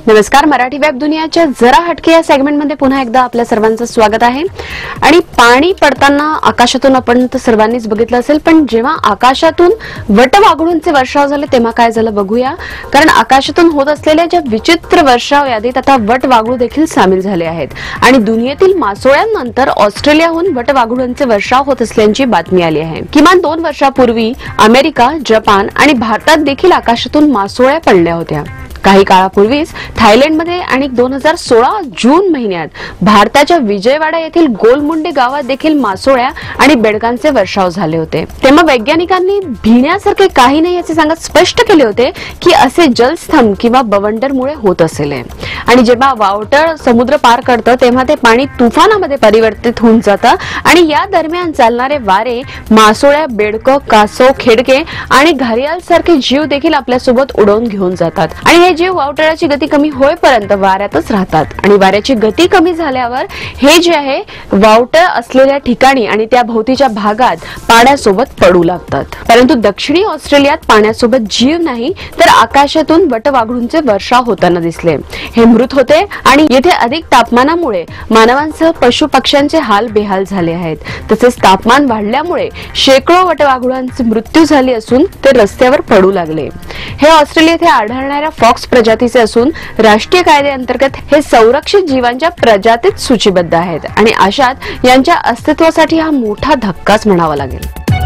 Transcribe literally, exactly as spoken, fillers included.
नमस्कार, मराठी वेब दुनियाच्या जरा हटके या सेगमेंटमध्ये पुन्हा एकदा आपल्या सर्वांचं स्वागत आहे। आणि पाणी पडताना आकाशातून आपण तर सर्वांनीच बघितलं असेल, पण जेव्हा आकाशातून वटवाघळूंचे वर्षाव झाले तेव्हा काय झालं बघूया। कारण आकाशातून होत असलेल्या ज्या विचित्र वर्षाव यादीत आता वटवाघळू देखील सामील झाले आहेत आणि दुनियेतील मासोळ्यांनंतर ऑस्ट्रेलियाहून वटवाघळूंचे वर्षाव होत असल्याची बातमी आली आहे। किमान दोन वर्षापूर्वी अमेरिका, जपान आणि भारतात देखील आकाशातून मासोळ्या पडल्या होत्या। काही काळापूर्वीच थायलंडमध्ये आणि दोन हजार सोळा जून महिन्यात भारताच्या विजयवाडा येथील गोलमुंडे गावात देखील मासोळ्या आणि बेडकांचे वर्षाव झाले होते। तेव्हा वैज्ञानिकांनी भिण्यासारखे काही नाही असे सांगत स्पष्ट केले होते की असे जलस्तंभ किंवा बवंडरमुळे होत असेल। आणि जेव्हा वावटळ समुद्र पार करतं तेव्हा ते पाणी तुफानामध्ये परिवर्तित होऊन जातं आणि या दरम्यान चालणारे वारे मासोळ्या, बेडकं, कासव, खेडके आणि घारियाल सारखे जीव देखील आपल्यासोबत उडवून घेऊन जातात आणि हे जीव वावटळाची गती कमी होईपर्यंत वाऱ्यातच राहतात आणि वाऱ्याची गती कमी झाल्यावर हे जे आहे वावटळ असलेल्या ठिकाणी आणि त्या भोवतीच्या भागात पाण्यासोबत पडू लागतात। परंतु दक्षिणी ऑस्ट्रेलियात पाण्यासोबत जीव नाही तर आकाशातून वटवाघळूंचे वर्षाव होताना दिसले। हे मृत होते आणि येथे अधिक तापमानामुळे मानवांसह पशु पक्ष्यांचे हाल बेहाल झाले आहेत। तसेच तापमान वाढल्यामुळे शेकडो वटवाघळांचे मृत्यू झाले असून ते रस्त्यावर पडू लागले। हे ऑस्ट्रेलिया येथे आढळणाऱ्या फॉक्स प्रजातीचे असून राष्ट्रीय कायद्याअंतर्गत हे संरक्षित जीवांच्या प्रजातीत सूचीबद्ध आहेत आणि अशात यांच्या अस्तित्वासाठी हा मोठा धक्काच म्हणावा लागेल।